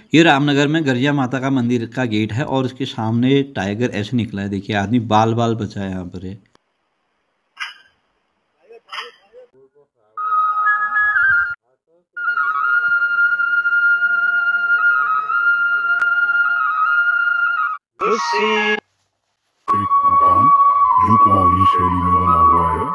ये रामनगर में गरिया माता का मंदिर का गेट है और उसके सामने टाइगर ऐसे निकला है। देखिए आदमी बाल बाल बचा है यहाँ पर। एक मकान जो कुमाऊनी शैली में बना हुआ है।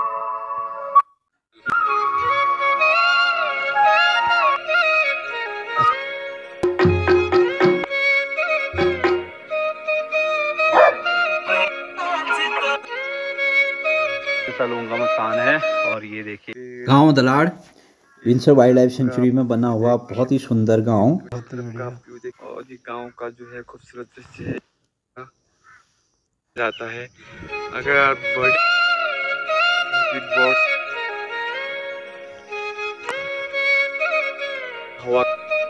सालों का मकान है और ये देखिए गांव Dalad Binsar wildlife sanctuary में बना हुआ बहुत ही सुंदर गांव। और ये गांव का जो है खूबसूरत दृश्य जाता है। अगर आप बर्ड हवा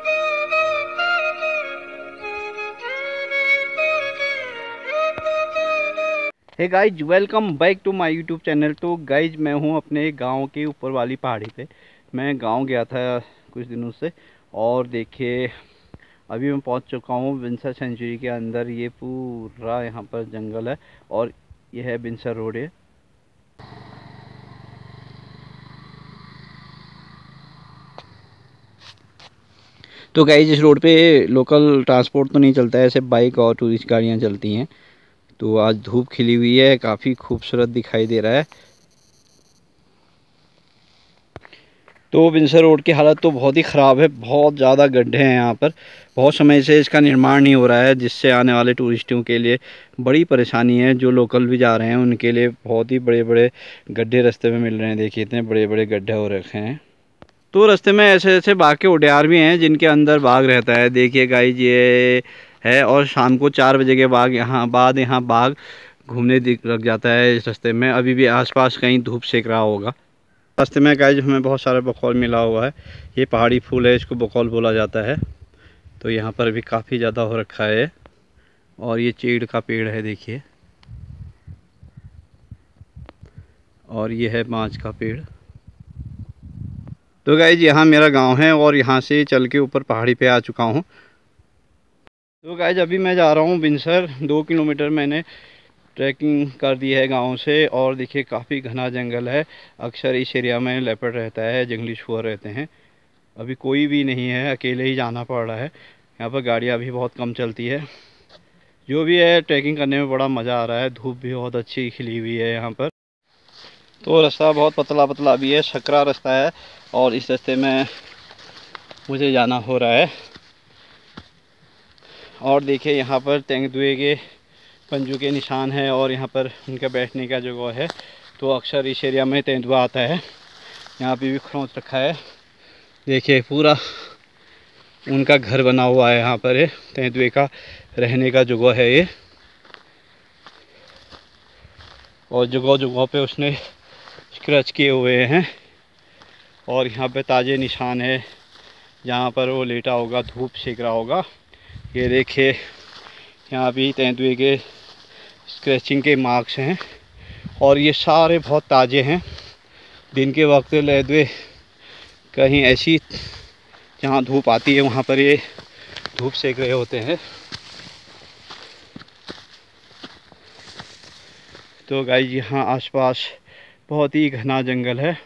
hey guys, welcome back to my YouTube channel. तो गाइज मैं हूँ अपने गांव के ऊपर वाली पहाड़ी पे। मैं गांव गया था कुछ दिनों से और देखिए अभी मैं पहुंच चुका हूँ विंसर सेंचुरी के अंदर। ये पूरा यहाँ पर जंगल है और ये है विंसर रोड है। तो गाइज इस रोड पे लोकल ट्रांसपोर्ट तो नहीं चलता है, ऐसे बाइक और टूरिस्ट गाड़ियाँ चलती हैं। तो आज धूप खिली हुई है, काफ़ी खूबसूरत दिखाई दे रहा है। तो विंसर रोड की हालत तो बहुत ही ख़राब है, बहुत ज़्यादा गड्ढे हैं यहाँ पर। बहुत समय से इसका निर्माण नहीं हो रहा है, जिससे आने वाले टूरिस्टों के लिए बड़ी परेशानी है। जो लोकल भी जा रहे हैं उनके लिए बहुत ही बड़े बड़े गड्ढे रास्ते में मिल रहे हैं। देखिए इतने बड़े बड़े गड्ढे हो रखे हैं। तो रास्ते में ऐसे ऐसे बाघ के उड़ियार भी हैं जिनके अंदर बाघ रहता है। देखिए गाइस ये है, और शाम को 4 बजे के बाद यहाँ बाघ घूमने लग जाता है इस रास्ते में। अभी भी आसपास कहीं धूप सेक रहा होगा। रास्ते में गाइस हमें बहुत सारा बकौल मिला हुआ है। ये पहाड़ी फूल है, इसको बकौल बोला जाता है। तो यहाँ पर भी काफ़ी ज़्यादा हो रखा है। और ये चीड़ का पेड़ है देखिए, और ये है बांज का पेड़। तो गाइज यहाँ मेरा गांव है और यहाँ से चल के ऊपर पहाड़ी पे आ चुका हूँ। तो गाइज अभी मैं जा रहा हूँ विंसर। 2 किलोमीटर मैंने ट्रैकिंग कर दी है गांव से। और देखिए काफ़ी घना जंगल है। अक्सर इस एरिया में लेपर्ड रहता है, जंगली सुअर रहते हैं। अभी कोई भी नहीं है, अकेले ही जाना पड़ रहा है। यहाँ पर गाड़ियाँ भी बहुत कम चलती है। जो भी है ट्रैकिंग करने में बड़ा मज़ा आ रहा है। धूप भी बहुत अच्छी खिली हुई है यहाँ पर। तो रास्ता बहुत पतला पतला भी है, सकरा रास्ता है और इस रास्ते में मुझे जाना हो रहा है। और देखिए यहाँ पर तेंदुए के पंजों के निशान है और यहाँ पर उनका बैठने का जगह है। तो अक्सर इस एरिया में तेंदुआ आता है। यहाँ पे भी खरोंच रखा है। देखिए पूरा उनका घर बना हुआ है यहाँ पर। ये तेंदुए का रहने का जगह है ये। और जगह जगह पे उसने स्क्रैच किए हुए हैं। और यहाँ पे ताज़े निशान है जहाँ पर वो लेटा होगा, धूप सेक रहा होगा। ये देखिए यहाँ भी तेंदुए के स्क्रैचिंग के मार्क्स हैं और ये सारे बहुत ताज़े हैं। दिन के वक्त तेंदुए कहीं ऐसी जहाँ धूप आती है वहाँ पर ये धूप सेक रहे होते हैं। तो गाइस यहाँ आसपास बहुत ही घना जंगल है।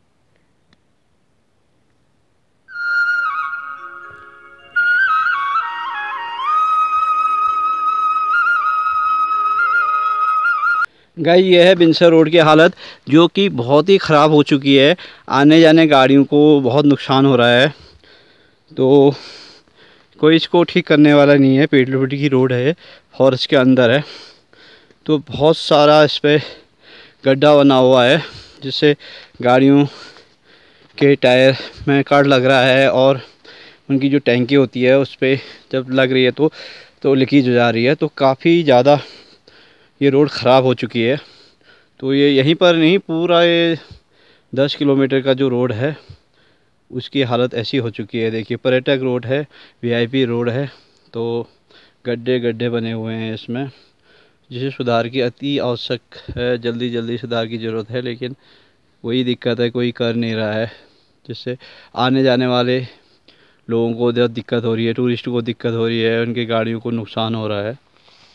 गाइस ये है विंसर रोड की हालत, जो कि बहुत ही ख़राब हो चुकी है। आने जाने गाड़ियों को बहुत नुकसान हो रहा है। तो कोई इसको ठीक करने वाला नहीं है। पीडब्ल्यूडी की रोड है, फॉरेस्ट के अंदर है। तो बहुत सारा इस पर गड्ढा बना हुआ है जिससे गाड़ियों के टायर में कट लग रहा है और उनकी जो टैंकी होती है उस पर जब लग रही है तो लीकेज हो जा रही है। तो काफ़ी ज़्यादा ये रोड ख़राब हो चुकी है। तो ये यहीं पर नहीं, पूरा ये 10 किलोमीटर का जो रोड है उसकी हालत ऐसी हो चुकी है। देखिए पर्यटक रोड है, वीआईपी रोड है। तो गड्ढे गड्ढे बने हुए हैं इसमें, जिसे सुधार की अति आवश्यक है। जल्दी जल्दी सुधार की ज़रूरत है, लेकिन वही दिक्कत है, कोई कर नहीं रहा है, जिससे आने जाने वाले लोगों को बहुत दिक्कत हो रही है, टूरिस्ट को दिक्कत हो रही है, उनकी गाड़ियों को नुकसान हो रहा है।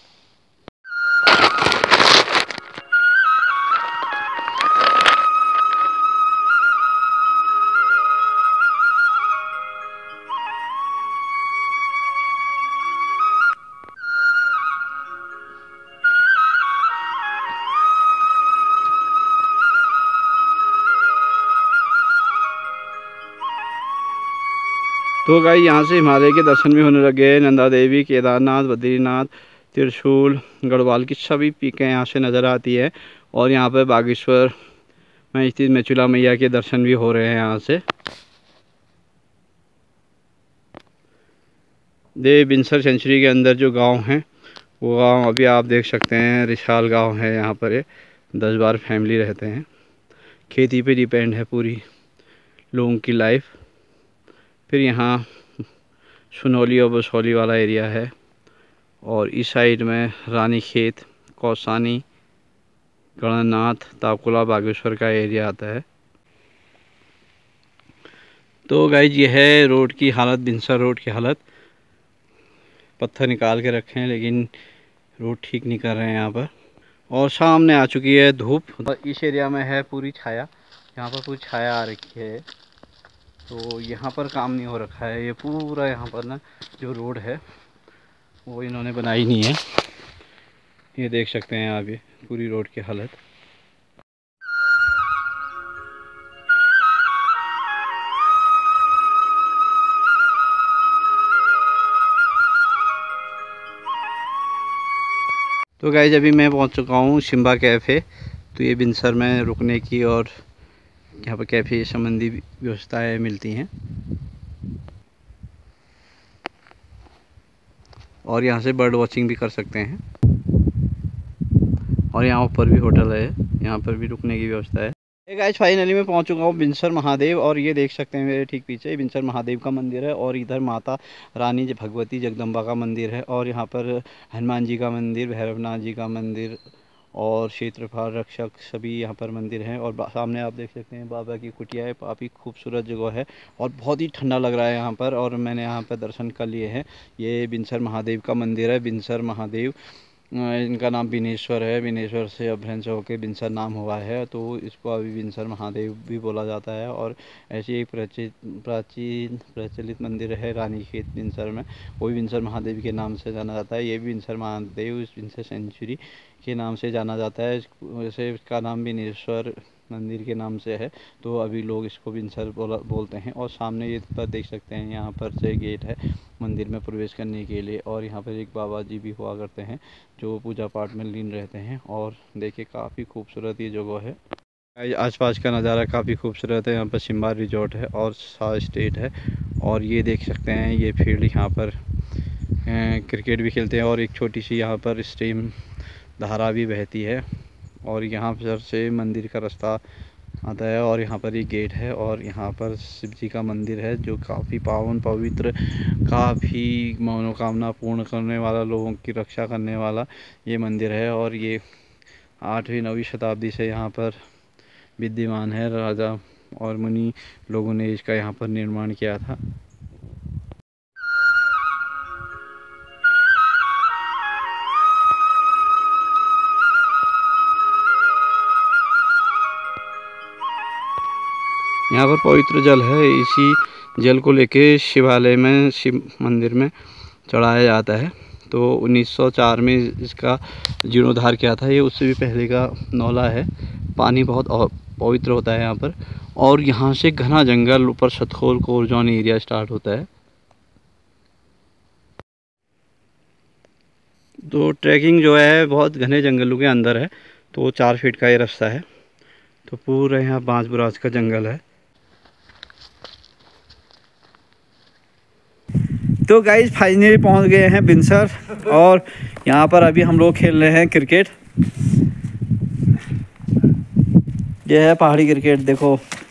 तो गाइस यहाँ से हिमालय के दर्शन भी होने लगे हैं। नंदा देवी, केदारनाथ, बद्रीनाथ, त्रिशूल, गढ़वाल की सभी पीकें यहाँ से नज़र आती है। और यहाँ पर बागेश्वर में स्थित मेचुला मैया के दर्शन भी हो रहे हैं यहाँ से। देव बिनसर सेंचुरी के अंदर जो गांव हैं वो गांव अभी आप देख सकते हैं, रिशाल गांव है। यहाँ पर 10-12 फैमिली रहते हैं। खेती पे डिपेंड है पूरी लोगों की लाइफ। फिर यहाँ सुनौली और बसौली वाला एरिया है और इस साइड में रानीखेत, कौसानी, गणनाथ, ताकुला, बागेश्वर का एरिया आता है। तो गाइस ये है रोड की हालत, बिनसर रोड की हालत। पत्थर निकाल के रखे हैं लेकिन रोड ठीक नहीं कर रहे हैं यहाँ पर। और सामने आ चुकी है धूप और इस एरिया में है पूरी छाया। यहाँ पर पूरी छाया आ रखी है तो यहाँ पर काम नहीं हो रखा है। ये पूरा यहाँ पर ना जो रोड है वो इन्होंने बनाई नहीं है। ये देख सकते हैं आप, ये पूरी रोड की हालत। तो गाइस अभी मैं पहुंच चुका हूँ शिम्बा कैफ़े। तो ये बिनसर में रुकने की और यहाँ पर कैफ़े संबंधी व्यवस्थाएं मिलती हैं और यहाँ से बर्ड वॉचिंग भी कर सकते हैं। और यहाँ ऊपर भी होटल है, यहाँ पर भी रुकने की व्यवस्था है। गाइस फाइनली मैं पहुँच चुका हूँ बिनसर महादेव और ये देख सकते हैं मेरे ठीक पीछे बिनसर महादेव का मंदिर है और इधर माता रानी भगवती जगदम्बा का मंदिर है और यहाँ पर हनुमान जी का मंदिर, भैरवनाथ जी का मंदिर और क्षेत्रपाल रक्षक सभी यहाँ पर मंदिर हैं। और सामने आप देख सकते हैं बाबा की कुटिया है। काफ़ी खूबसूरत जगह है और बहुत ही ठंडा लग रहा है यहाँ पर और मैंने यहाँ पर दर्शन कर लिए हैं। ये बिनसर महादेव का मंदिर है। बिनसर महादेव, इनका नाम बिनेश्वर है। बिनेश्वर से अपभ्रंश होकर बिनसर नाम हुआ है तो इसको अभी बिनसर महादेव भी बोला जाता है। और ऐसी एक प्राचीन प्रचलित मंदिर है रानीखेत बिनसर में, वो भी बिनसर महादेव के नाम से जाना जाता है। ये भी बिनसर महादेव बिनसर सेंचुरी के नाम से जाना जाता है। वैसे इसका नाम बिनेश्वर मंदिर के नाम से है तो अभी लोग इसको बिनसर बोलते हैं। और सामने ये पर देख सकते हैं यहाँ पर से गेट है मंदिर में प्रवेश करने के लिए। और यहाँ पर एक बाबा जी भी हुआ करते हैं जो पूजा पाठ में लीन रहते हैं। और देखिए काफ़ी खूबसूरत ये जगह है। आसपास का नज़ारा काफ़ी खूबसूरत है। यहाँ पर शिम्बा रिजॉर्ट है और सा स्टेट है। और ये देख सकते हैं ये फील्ड, यहाँ पर क्रिकेट भी खेलते हैं और एक छोटी सी यहाँ पर स्ट्रीम धारा भी बहती है। और यहाँ पर से मंदिर का रास्ता आता है और यहाँ पर एक गेट है। और यहाँ पर शिव जी का मंदिर है जो काफ़ी पावन पवित्र, काफ़ी मनोकामना पूर्ण करने वाला, लोगों की रक्षा करने वाला ये मंदिर है। और ये 8वीं-9वीं शताब्दी से यहाँ पर विद्यमान है। राजा और मुनि लोगों ने इसका यहाँ पर निर्माण किया था। यहाँ पर पवित्र जल है। इसी जल को लेके शिवालय में, शिव मंदिर में चढ़ाया जाता है। तो 1904 में इसका जीर्णोद्धार किया था। ये उससे भी पहले का नौला है। पानी बहुत पवित्र होता है यहाँ पर। और यहाँ से घना जंगल ऊपर सतखोल कोरजौन एरिया स्टार्ट होता है। तो ट्रैकिंग जो है बहुत घने जंगलों के अंदर है। तो 4 फीट का ये रास्ता है। तो पूरा यहाँ बांस बुरास का जंगल है। तो गाइस फाइनली पहुंच गए हैं बिनसर और यहाँ पर अभी हम लोग खेल रहे हैं क्रिकेट। ये है पहाड़ी क्रिकेट, देखो